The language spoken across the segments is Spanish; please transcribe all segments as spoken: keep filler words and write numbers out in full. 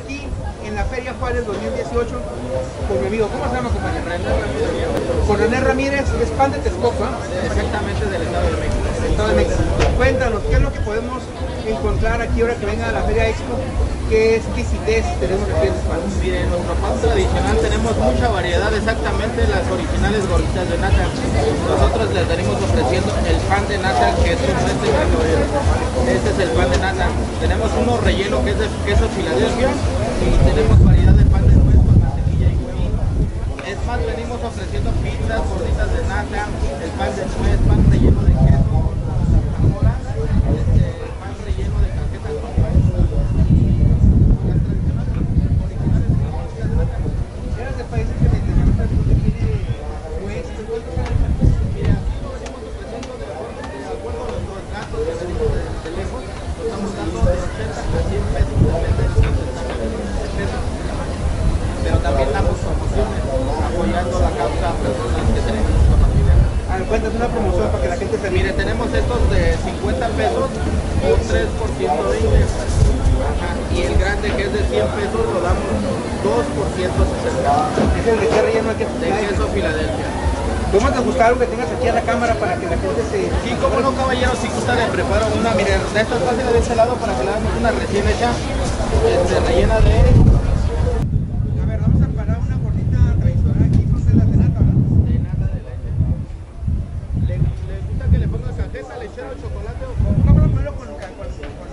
aquí en la Feria Juárez dos mil dieciocho con mi amigo, ¿cómo se llama, compañero? René Ramírez. Con René Ramírez, es pan de Texcoco, ¿eh? Exactamente, del Estado de México. Del Estado de México. Cuéntanos, ¿qué es lo que podemos encontrar aquí ahora que venga a la Feria Expo? ¿Qué exquisitez tenemos aquí en los panes? Miren, en nuestro pan tradicional tenemos mucha variedad, exactamente las originales gorditas de nata. Nosotros les venimos ofreciendo el pan de nata, que es como este caballero. Este es el pan de nata. Tenemos uno relleno que es de queso Filadelfia y tenemos variedad de pan de nuez con mantequilla y huevo. Es más, venimos ofreciendo pizzas, gorditas de nata, el pan de nuez, pan relleno de queso con zamora, este, pan relleno de cajeta con nuez. Las tradicionales originales de gorditas de nata. Eres de países que me interesa donde tiene nuez, ¿cuántos años? Mira, aquí lo venimos ofreciendo de acuerdo, de acuerdo a los gastos que venimos de, de lejos, lo estamos dando de ochenta a cien pesos, depende de los de pesos. Pero también damos promociones, apoyando la causa a personas que tenemos discapacidad. A ver, cuéntanos una promoción para que la gente se Mire, mire. tenemos estos de cincuenta pesos, un tres por ciento de ingreso. Ajá. Y el grande que es de cien pesos lo damos dos por ciento sesenta. Es el de qué relleno hay que De queso Filadelfia. ¿Cómo te gusta algo que tengas aquí en la cámara para que la gente se... Sí, como no, caballero, si gusta le preparo una, miren, de esta fácil de este lado para que le hagamos una recién hecha, este, rellena de... A ver, vamos a parar una gordita tradicional aquí, son de las de nata, ¿verdad? de nata de leche. ¿Le, le gusta que le ponga cajeta, lechero, chocolate o con...? No, no, ponelo con... con, con, con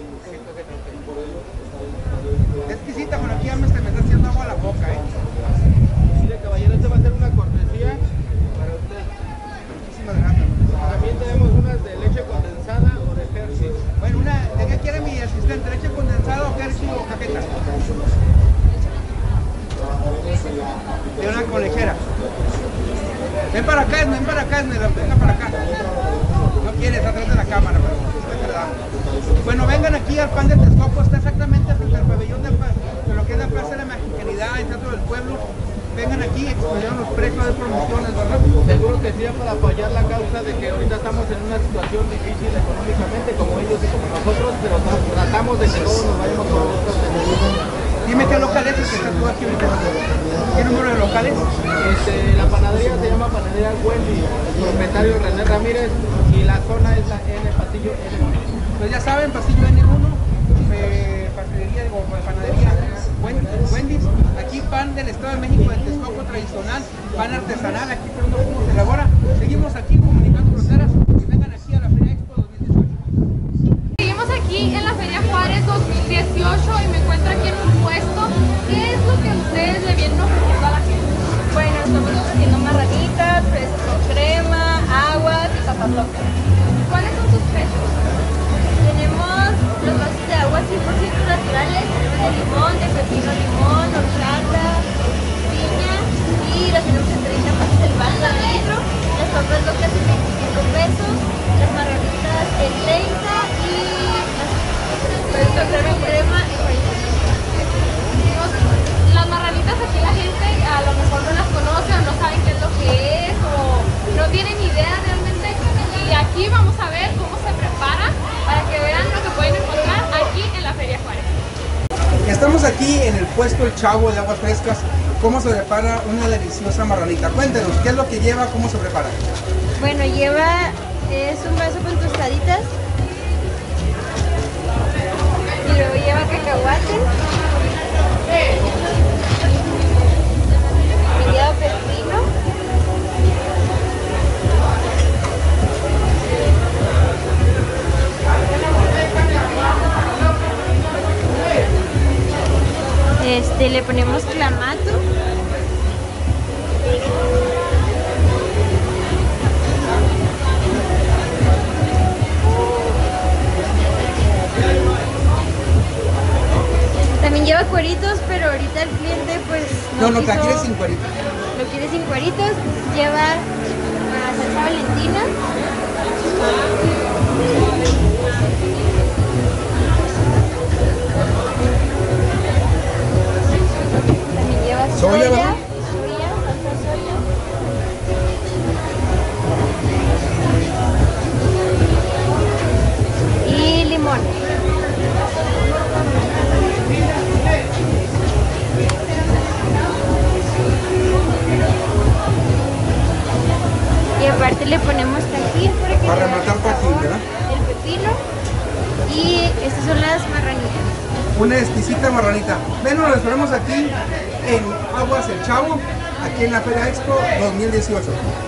es exquisita, bueno, aquí ya me, se me está haciendo agua a la boca, ¿eh? Mire, caballero, este va a ser una cortesía para usted. Muchísimas gracias. También tenemos unas de leche condensada o de Hershey's. Bueno, una, ¿de qué quiere mi asistente? ¿Leche condensada o Hershey o cajeta? De una colejera. Ven para acá, ven para acá, venga para acá. No quiere, está atrás de la cámara, pero usted se le da. Bueno, vengan aquí al pan de Texcoco, está exactamente frente al pabellón de, de lo que es la Plaza de la Mexicanidad, el centro del pueblo. Vengan aquí, expusieron los precios de promociones, ¿verdad? Seguro que sí, para apoyar la causa de que ahorita estamos en una situación difícil económicamente, como ellos y como nosotros, pero tratamos de que todos nos vayamos con otros. Dime qué local es el que está tú aquí ahorita. ¿Qué número de locales? Este, la panadería se llama Panadería Wendy, el propietario René Ramírez, y la zona es la N, Pasillo N uno. Pues ya saben, Pasillo N uno, eh, pastelería o panadería Wendy's. Aquí pan del Estado de México, de Texcoco tradicional, pan artesanal, aquí viendo cómo se elabora. Seguimos aquí comunicando fronteras y vengan aquí a la Feria Expo dos mil dieciocho. Seguimos aquí en la Feria Juárez dos mil dieciocho y me encuentro aquí en un puesto. ¿Qué es lo que ustedes le vienen ofreciendo a la gente? Bueno, estamos ofreciendo marranitas, fresas con crema, aguas y papas locas. ¿Cuáles son sus precios? Tenemos los vasos de agua cien por ciento naturales, tenemos de limón, de pepino limón, horchata, piña y las tenemos en treinta pesos el vaso de litro, las papas locas en veinticinco pesos, las marranitas en treinta y las fresas con crema en cuarenta pesos. Las marranitas aquí la gente a lo mejor no las conoce o no saben qué es lo que es o no tienen idea realmente, y aquí vamos a ver cómo se prepara para que vean lo que pueden encontrar aquí en la Feria Juárez. Estamos aquí en el puesto El Chavo de Aguas Frescas. ¿Cómo se prepara una deliciosa marranita? Cuéntenos, ¿qué es lo que lleva? ¿Cómo se prepara? Bueno, lleva, es un vaso con tostaditas y luego lleva cacahuate y lleva pepino, este, le ponemos clamato, también lleva cueritos, pero ahorita el cliente pues No, no, no, la quiso- quiere sin cuerito. lo quiere sin cueritos. Lleva ah, salsa valentina, también lleva Soya, soya, ¿verdad? soya, salsa soya, y limón. exquisita marranita. Ven, nos esperamos aquí en Aguas El Chavo, aquí en la Feria Expo dos mil dieciocho.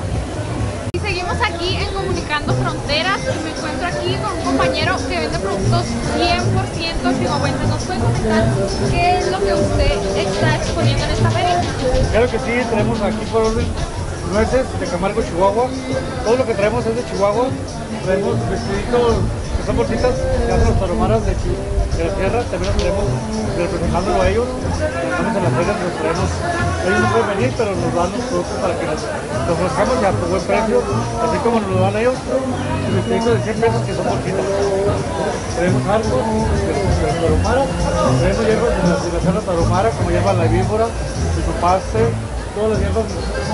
Y seguimos aquí en Comunicando Fronteras y me encuentro aquí con un compañero que vende productos cien por ciento chihuahuenses. ¿Nos puede comentar qué es lo que usted está exponiendo en esta feria? Claro que sí, tenemos aquí por orden nueces de Camargo, Chihuahua. Todo lo que traemos es de Chihuahua. Traemos vestiditos que son bolsitas que hacen los taromaras de, de la tierra. También los traemos representándolo a ellos. Estamos en las ferias, los traemos. Ellos no pueden venir, pero nos dan los productos para que los, los ofrezcamos ya a buen precio, así como nos lo dan ellos. Los vestiditos de cien pesos que son bolsitas. Tenemos arcos de, de la taromara. Tenemos hierbas de la, de la Sierra Tarahumara, como hierba la víbora, de su paste, todas las hierbas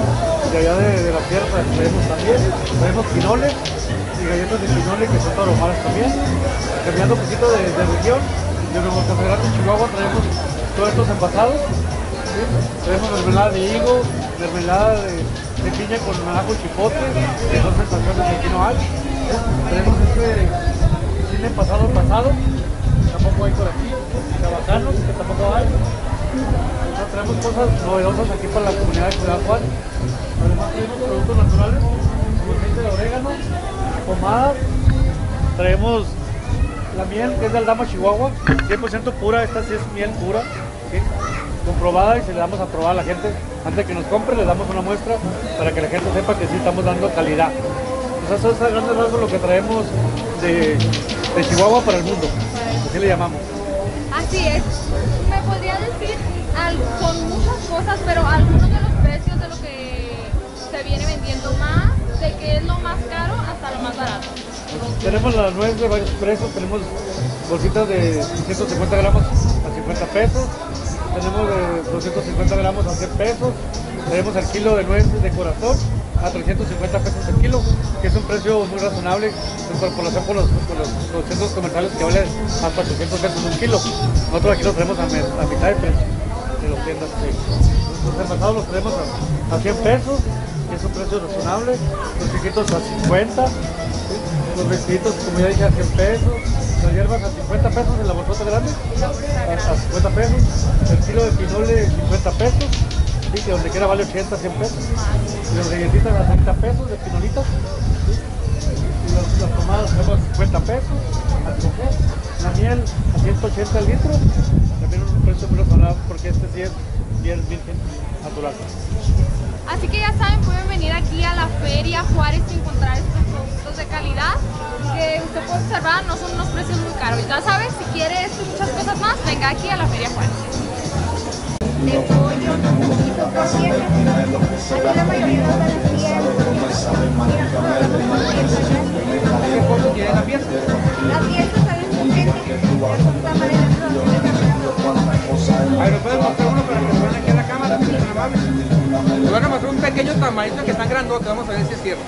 de allá de, de la tierra traemos también. Traemos quinoles y galletas de quinole que son taromaras también. Cambiando un poquito de, de región, de Nuevo Café de Chihuahua traemos todos estos envasados. ¿Sí? Traemos mermelada de higo, mermelada de, de piña con naranjo y chipotle, que son sensaciones que aquí no hay. ¿Sí? Tenemos este cine pasado pasado, que tampoco hay por aquí, chabacanos, que tampoco hay. Entonces, tenemos cosas novedosas aquí para la comunidad de Ciudad Juárez. Además tenemos productos naturales, como aceite de orégano, pomadas. Traemos la miel, que es de Aldama, Chihuahua, cien por ciento pura. Esta sí es miel pura, ¿sí? Comprobada, y se le damos a probar a la gente. Antes de que nos compre, le damos una muestra para que la gente sepa que sí estamos dando calidad. Entonces eso es a grandes rasgos lo que traemos de, de Chihuahua para el mundo, así le llamamos. Así es. ¿Me podría decir, al, con muchas cosas, pero algunos de los precios de lo que se viene vendiendo más, de qué es lo más caro hasta lo más barato? Tenemos la nuez de varios precios, tenemos bolsitas de ciento cincuenta gramos a cincuenta pesos, tenemos de doscientos cincuenta gramos a cien pesos, tenemos el kilo de nuez de corazón a trescientos cincuenta pesos el kilo, que es un precio muy razonable en comparación con los, con los, los centros comerciales que valen hasta ochocientos pesos un kilo. Nosotros aquí los tenemos a, me, a mitad de precio de las tiendas. Sí. Los envasados los tenemos a, a cien pesos, que es un precio razonable, los chiquitos a cincuenta, ¿sí? Los vestiditos, como ya dije, a cien pesos, las hierbas a cincuenta pesos en la bolsota grande, a, a cincuenta pesos, el kilo de pinole cincuenta pesos, ¿sí? Que donde quiera vale ochenta, cien pesos, y las galletitas a treinta pesos de pinolitas, ¿sí? Y las, las tomadas tenemos cincuenta pesos al coger, la miel a ciento ochenta el litro, también un precio muy razonable porque este sí es miel virgen natural. Así que ya saben, pueden venir aquí a la Feria Juárez y encontrar estos productos de calidad que usted puede observar, no son unos precios muy caros. Ya sabes, si quiere esto y muchas cosas más, venga aquí a la Feria Juárez. De pollo, y su porciento. Aquí la mayoría no están haciendo. Mira, todas las piezas ya. ¿Qué costo tiene la pieza? La pieza sale setenta, ya son tamales de arroz. A ver, ¿me pueden mostrar uno para que lo vean aquí en la cámara? Si son amables. Nos van a mostrar un pequeño tamalito que está grandote, vamos a ver si es cierto.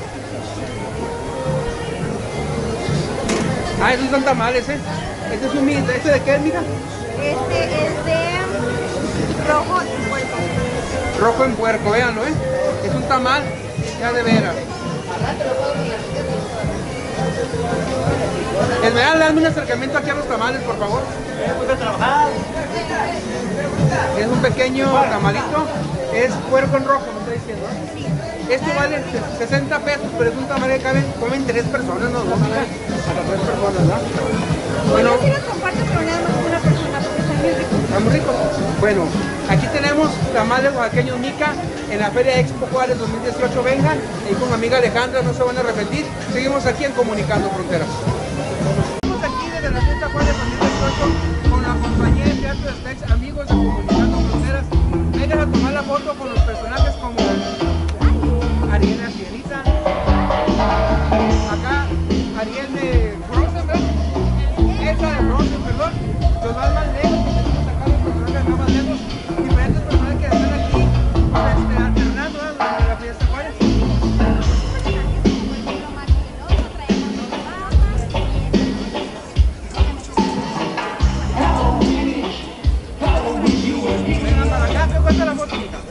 Ah, esos son tamales, ¿eh? Este es un mil, ¿este de qué es, mira? Este es de rojo y puerco. Rojo en puerco, véanlo, ¿eh? Es un tamal ya de veras. Esmeralda, dame un acercamiento aquí a los tamales, por favor. Es un pequeño tamalito, es puerco en rojo, me está diciendo. Este vale sesenta pesos, pero es un tamal que caben, comen tres personas, no dos, para tres personas, ¿verdad? Bueno, Yo sí los comparto, pero nada más con una persona, porque están muy ricos. está muy rico. Bueno, aquí tenemos tamales oaxaqueños Mica en la Feria Expo Juárez dos mil dieciocho. Vengan, y con mi amiga Alejandra, no se van a repetir. Seguimos aquí en Comunicando Fronteras. Estamos aquí desde la Fiesta Juárez dos mil dieciocho con la compañía de Teatro de Spex, amigos de Comunicando Fronteras. Vengan a tomar la foto con los personajes como Ariel la Sirenita, acá Ariel de Frozen, ¿verdad? Esa de Frozen, perdón, los más más lejos, que tenemos acá los personajes acá más lejos, diferentes personajes que están aquí este, alternando a la, la Fiesta Juárez. Vengan para acá, ¿qué cuesta la foto?